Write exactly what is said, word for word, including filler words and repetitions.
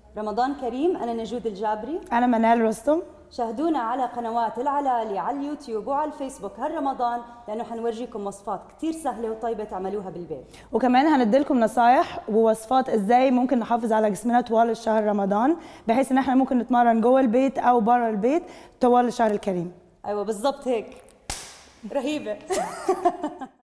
رمضان كريم. أنا نجود الجابري. أنا منال رستم. شاهدونا على قنوات العلالي على اليوتيوب وعلى الفيسبوك هالرمضان، لأنه حنورجيكم وصفات كتير سهلة وطيبة تعملوها بالبيت، وكمان هنديلكم نصايح ووصفات ازاي ممكن نحافظ على جسمنا طوال الشهر رمضان، بحيث ان احنا ممكن نتمرن جوه البيت او بره البيت طوال الشهر الكريم. ايوه بالضبط هيك. رهيبة.